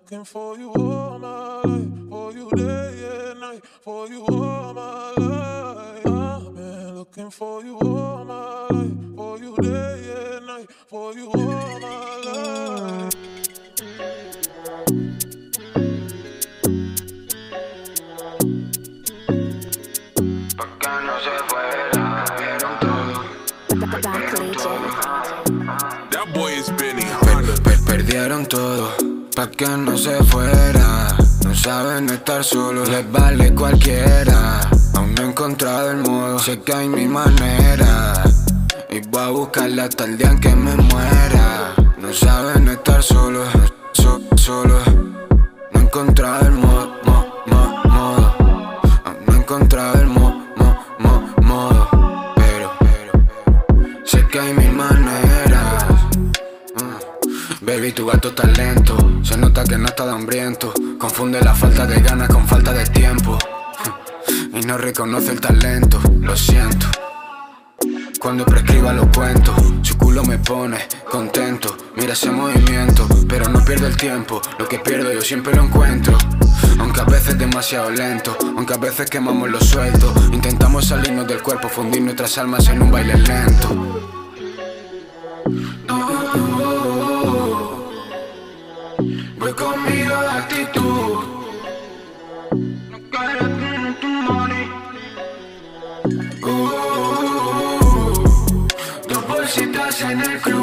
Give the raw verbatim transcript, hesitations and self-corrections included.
looking for you all my life, for you day and night, for you all my life. I've been looking for you all my life, for you day and night, for you all my life. Pa' que no se fuera, vieron todo, vieron todo. That boy is Benny Per, per, perdieron todo, pa' que no se fuera. No saben estar solos, les vale cualquiera. Aún no he encontrado el modo, sé que hay mi manera, y voy a buscarla hasta el día en que me muera. No saben estar solos, so, solos. No he encontrado el modo, mo, mo, modo. Aún no he encontrado el mo, mo, mo, modo. Pero, pero, pero sé que hay mil maneras. uh. Baby, tu gato está lento, se nota que no está de hambriento. Confunde la falta de ganas con falta de tiempo, y no reconoce el talento, lo siento. Cuando prescriba los cuentos, su culo me pone contento. Mira ese movimiento, pero no pierdo el tiempo. Lo que pierdo yo siempre lo encuentro, aunque a veces demasiado lento, aunque a veces quemamos lo suelto. Intentamos salirnos del cuerpo, fundir nuestras almas en un baile lento. Oh, oh, oh, oh. Voy conmigo de actitud, no quieres tu money. Oh, oh, oh, oh. Dos bolsitas en el club.